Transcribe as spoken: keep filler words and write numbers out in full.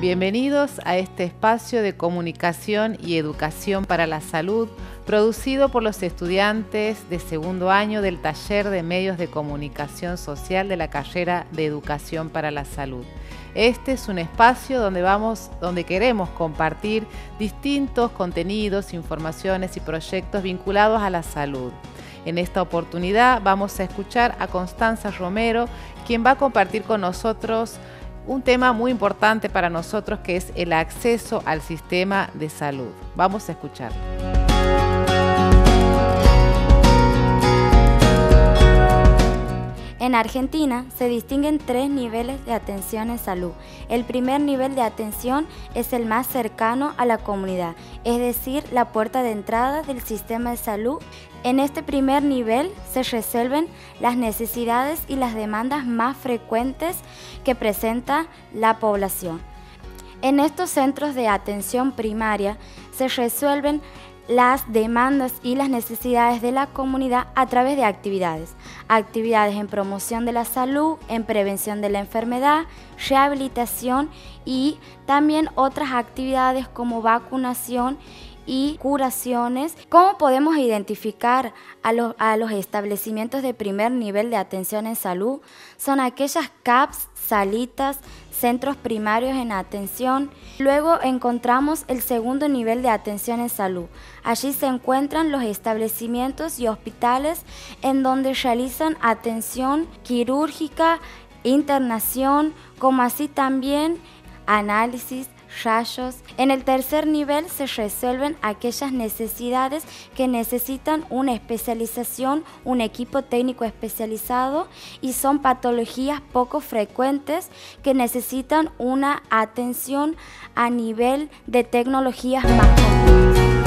Bienvenidos a este espacio de comunicación y educación para la salud, producido por los estudiantes de segundo año del taller de medios de comunicación social de la carrera de Educación para la Salud. Este es un espacio donde vamos, donde queremos compartir distintos contenidos, informaciones y proyectos vinculados a la salud. En esta oportunidad vamos a escuchar a Constanza Romero, quien va a compartir con nosotros un tema muy importante para nosotros, que es el acceso al sistema de salud. Vamos a escuchar. En Argentina se distinguen tres niveles de atención en salud. El primer nivel de atención es el más cercano a la comunidad, es decir, la puerta de entrada del sistema de salud. En este primer nivel se resuelven las necesidades y las demandas más frecuentes que presenta la población. En estos centros de atención primaria se resuelven las demandas y las necesidades de la comunidad a través de actividades. Actividades en promoción de la salud, en prevención de la enfermedad, rehabilitación y también otras actividades como vacunación y curaciones. ¿Cómo podemos identificar a los, a los establecimientos de primer nivel de atención en salud? Son aquellas C A Ps, salitas, centros primarios en atención. Luego encontramos el segundo nivel de atención en salud. Allí se encuentran los establecimientos y hospitales en donde realizan atención quirúrgica, internación, como así también análisis, rayos. En el tercer nivel se resuelven aquellas necesidades que necesitan una especialización, un equipo técnico especializado, y son patologías poco frecuentes que necesitan una atención a nivel de tecnologías más complejas.